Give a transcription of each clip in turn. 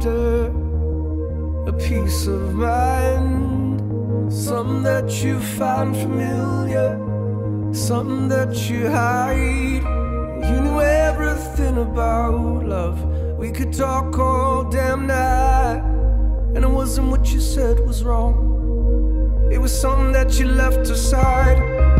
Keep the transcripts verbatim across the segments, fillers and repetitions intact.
after a peace of mind, something that you find familiar, something that you hide. You knew everything about love. We could talk all damn night, and it wasn't what you said was wrong. It was something that you left aside.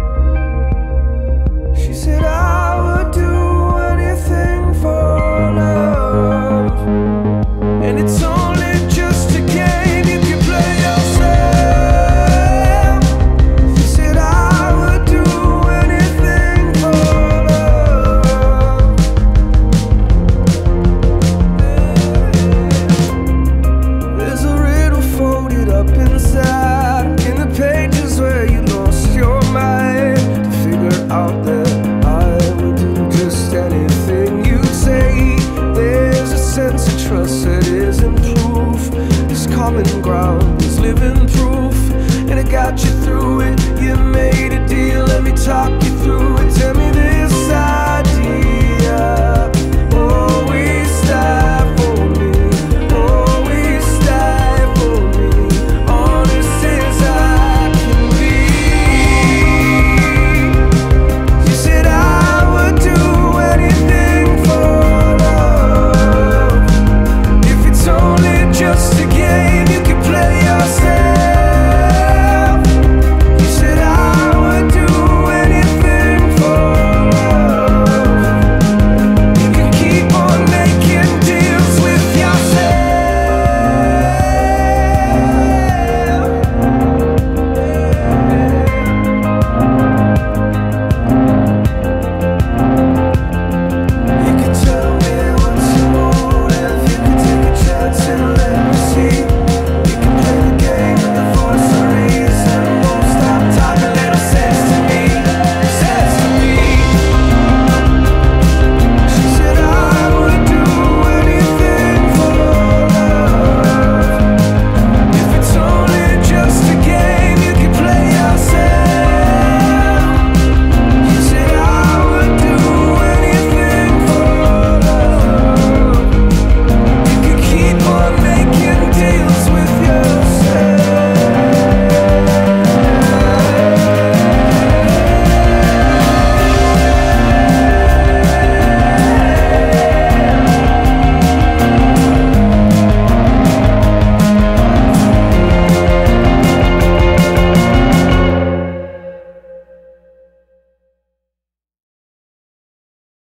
She said I would do anything for love, and it's only just a game you can play yourself. She said I would do anything for love. There's a riddle folded up inside, in the pages where you lost your mind, to figure out that I would do just anything you'd say. There's a sense of trust that isn't proof. This common ground is living proof, and it got you through it. You made a deal, let me talk